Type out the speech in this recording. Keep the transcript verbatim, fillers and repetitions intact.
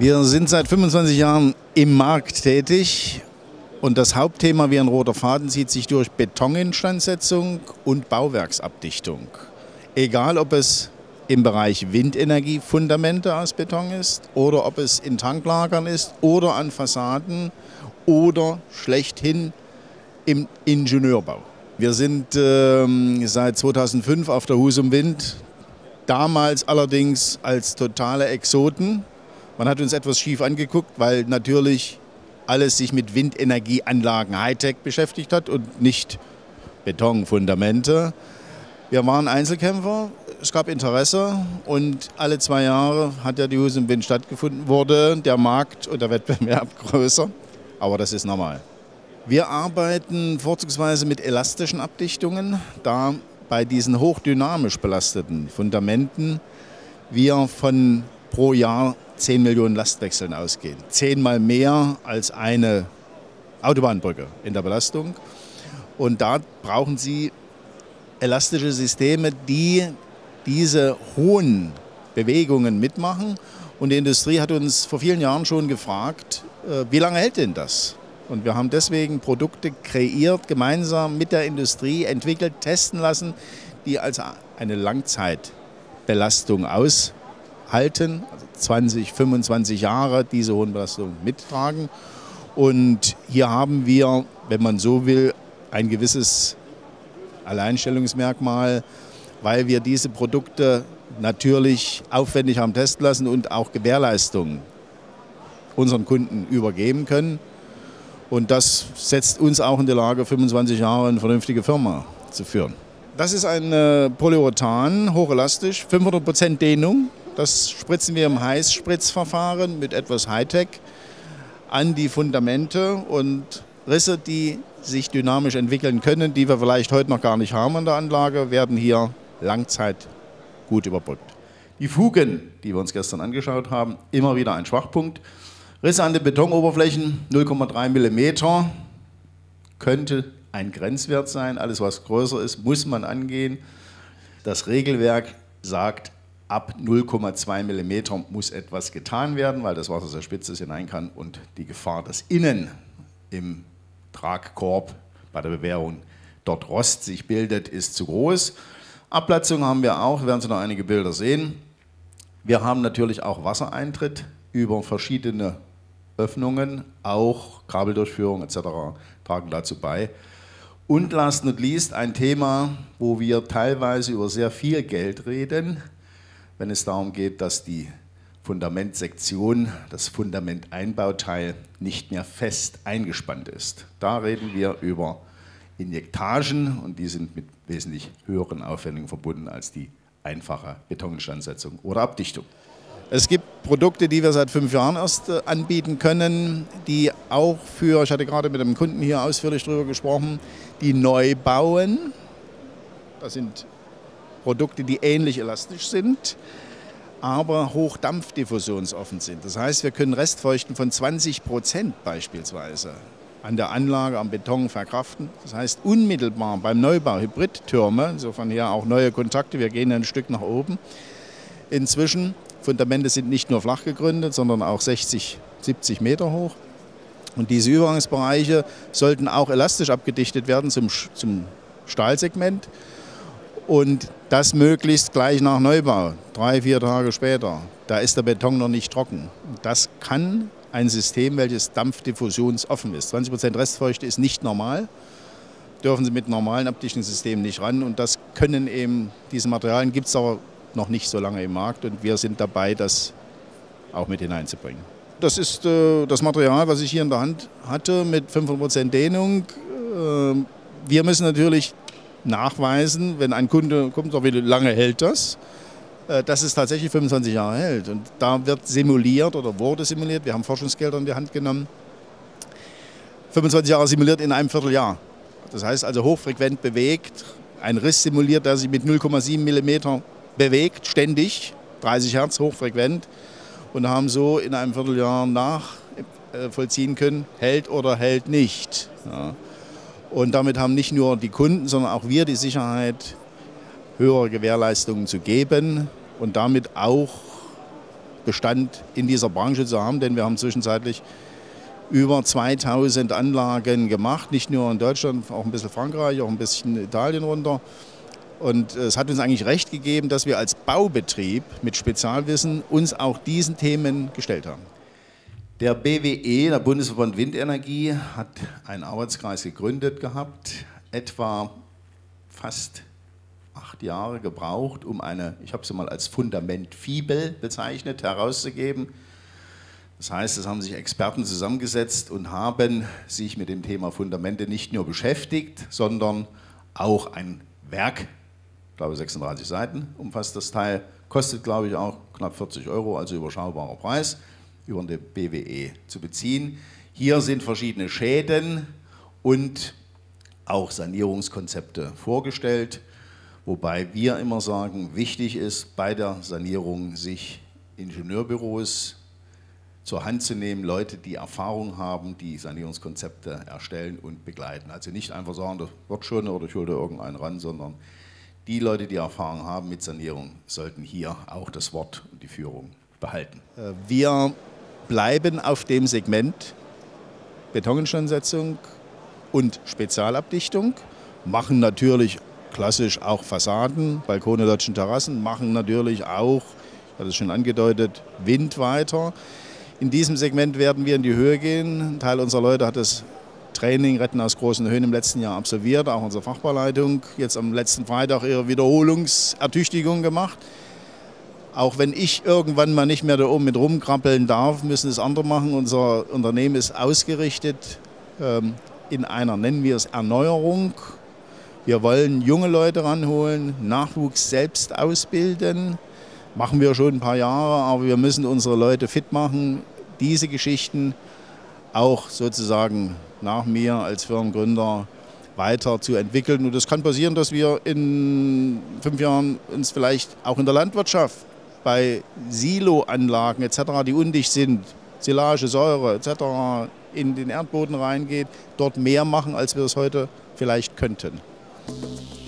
Wir sind seit fünfundzwanzig Jahren im Markt tätig und das Hauptthema wie ein roter Faden zieht sich durch Betoninstandsetzung und Bauwerksabdichtung. Egal, ob es im Bereich Windenergie Fundamente aus Beton ist oder ob es in Tanklagern ist oder an Fassaden oder schlechthin im Ingenieurbau. Wir sind ähm, seit zweitausendfünf auf der Husum Wind, damals allerdings als totale Exoten. Man hat uns etwas schief angeguckt, weil natürlich alles sich mit Windenergieanlagen Hightech beschäftigt hat und nicht Betonfundamente. Wir waren Einzelkämpfer, es gab Interesse und alle zwei Jahre hat ja die Husum Wind stattgefunden, wurde der Markt und der Wettbewerb größer, aber das ist normal. Wir arbeiten vorzugsweise mit elastischen Abdichtungen, da bei diesen hochdynamisch belasteten Fundamenten wir von pro Jahr zehn Millionen Lastwechseln ausgehen. Zehnmal mehr als eine Autobahnbrücke in der Belastung. Und da brauchen Sie elastische Systeme, die diese hohen Bewegungen mitmachen. Und die Industrie hat uns vor vielen Jahren schon gefragt, wie lange hält denn das? Und wir haben deswegen Produkte kreiert, gemeinsam mit der Industrie entwickelt, testen lassen, die also eine Langzeitbelastung aushalten, also zwanzig, fünfundzwanzig Jahre diese hohen Belastungen mittragen. Und hier haben wir, wenn man so will, ein gewisses Alleinstellungsmerkmal, weil wir diese Produkte natürlich aufwendig haben testen lassen und auch Gewährleistungen unseren Kunden übergeben können. Und das setzt uns auch in die Lage, fünfundzwanzig Jahre eine vernünftige Firma zu führen. Das ist ein äh, Polyurethan, hochelastisch, fünfhundert Prozent Dehnung. Das spritzen wir im Heißspritzverfahren mit etwas Hightech an die Fundamente und Risse, die sich dynamisch entwickeln können, die wir vielleicht heute noch gar nicht haben an der Anlage, werden hier Langzeit gut überbrückt. Die Fugen, die wir uns gestern angeschaut haben, immer wieder ein Schwachpunkt. Risse an den Betonoberflächen, null Komma drei Millimeter, könnte ein Grenzwert sein. Alles, was größer ist, muss man angehen. Das Regelwerk sagt, ab null Komma zwei Millimeter muss etwas getan werden, weil das Wasser sehr spitz hinein kann und die Gefahr, dass innen im Tragkorb bei der Bewährung dort Rost sich bildet, ist zu groß. Abplatzung haben wir auch, werden Sie noch einige Bilder sehen. Wir haben natürlich auch Wassereintritt über verschiedene Öffnungen, auch Kabeldurchführung et cetera tragen dazu bei. Und last not least ein Thema, wo wir teilweise über sehr viel Geld reden, wenn es darum geht, dass die Fundamentsektion, das Fundamenteinbauteil nicht mehr fest eingespannt ist. Da reden wir über Injektagen und die sind mit wesentlich höheren Aufwendungen verbunden als die einfache Betoninstandsetzung oder Abdichtung. Es gibt Produkte, die wir seit fünf Jahren erst äh, anbieten können, die auch für, ich hatte gerade mit einem Kunden hier ausführlich darüber gesprochen, die neu bauen. Das sind Produkte, die ähnlich elastisch sind, aber hochdampfdiffusionsoffen sind. Das heißt, wir können Restfeuchten von zwanzig Prozent beispielsweise an der Anlage, am Beton verkraften. Das heißt, unmittelbar beim Neubau Hybridtürme, insofern hier auch neue Kontakte, wir gehen ein Stück nach oben. Inzwischen, Fundamente sind nicht nur flach gegründet, sondern auch sechzig, siebzig Meter hoch. Und diese Übergangsbereiche sollten auch elastisch abgedichtet werden zum, zum Stahlsegment. Und das möglichst gleich nach Neubau, drei, vier Tage später. Da ist der Beton noch nicht trocken. Das kann ein System, welches dampfdiffusionsoffen ist. zwanzig Prozent Restfeuchte ist nicht normal, dürfen Sie mit normalen Abdichtungssystemen nicht ran. Und das können eben, diese Materialien gibt es aber noch nicht so lange im Markt und wir sind dabei, das auch mit hineinzubringen. Das ist äh, das Material, was ich hier in der Hand hatte, mit fünfhundert Prozent Dehnung. Äh, wir müssen natürlich nachweisen, wenn ein Kunde kommt, wie lange hält das, äh, dass es tatsächlich fünfundzwanzig Jahre hält. Und da wird simuliert oder wurde simuliert, wir haben Forschungsgelder in die Hand genommen, fünfundzwanzig Jahre simuliert in einem Vierteljahr. Das heißt also hochfrequent bewegt, ein Riss simuliert, der sich mit null Komma sieben Millimeter bewegt, ständig, dreißig Hertz, hochfrequent, und haben so in einem Vierteljahr nachvollziehen können, hält oder hält nicht. Ja. Und damit haben nicht nur die Kunden, sondern auch wir die Sicherheit, höhere Gewährleistungen zu geben und damit auch Bestand in dieser Branche zu haben, denn wir haben zwischenzeitlich über zweitausend Anlagen gemacht, nicht nur in Deutschland, auch ein bisschen Frankreich, auch ein bisschen Italien runter. Und es hat uns eigentlich recht gegeben, dass wir als Baubetrieb mit Spezialwissen uns auch diesen Themen gestellt haben. Der B W E, der Bundesverband Windenergie, hat einen Arbeitskreis gegründet gehabt, etwa fast acht Jahre gebraucht, um eine, ich habe sie mal als Fundament-Fibel bezeichnet, herauszugeben. Das heißt, es haben sich Experten zusammengesetzt und haben sich mit dem Thema Fundamente nicht nur beschäftigt, sondern auch ein Werk, ich glaube sechsunddreißig Seiten umfasst das Teil, kostet glaube ich auch knapp vierzig Euro, also überschaubarer Preis, über den B W E zu beziehen. Hier sind verschiedene Schäden und auch Sanierungskonzepte vorgestellt, wobei wir immer sagen, wichtig ist bei der Sanierung, sich Ingenieurbüros zur Hand zu nehmen, Leute, die Erfahrung haben, die Sanierungskonzepte erstellen und begleiten. Also nicht einfach sagen, das wird schon oder ich hole da irgendeinen ran, sondern die Leute, die Erfahrung haben mit Sanierung, sollten hier auch das Wort und die Führung behalten. Wir bleiben auf dem Segment Betonsteinsetzung und Spezialabdichtung, machen natürlich klassisch auch Fassaden, Balkone, Loggen, Terrassen, machen natürlich auch, ich hatte es schon angedeutet, Wind weiter. In diesem Segment werden wir in die Höhe gehen. Ein Teil unserer Leute hat das Training Retten aus großen Höhen im letzten Jahr absolviert, auch unsere Fachbauleitung. Jetzt am letzten Freitag ihre Wiederholungsertüchtigung gemacht. Auch wenn ich irgendwann mal nicht mehr da oben mit rumkrabbeln darf, müssen es andere machen. Unser Unternehmen ist ausgerichtet ähm, in einer, nennen wir es, Erneuerung. Wir wollen junge Leute ranholen, Nachwuchs selbst ausbilden. Machen wir schon ein paar Jahre, aber wir müssen unsere Leute fit machen, diese Geschichten auch sozusagen nach mir als Firmengründer weiter zu entwickeln. Und es kann passieren, dass wir in fünf Jahren uns vielleicht auch in der Landwirtschaft bei Siloanlagen et cetera, die undicht sind, Silage, Säure et cetera, in den Erdboden reingeht, dort mehr machen, als wir es heute vielleicht könnten.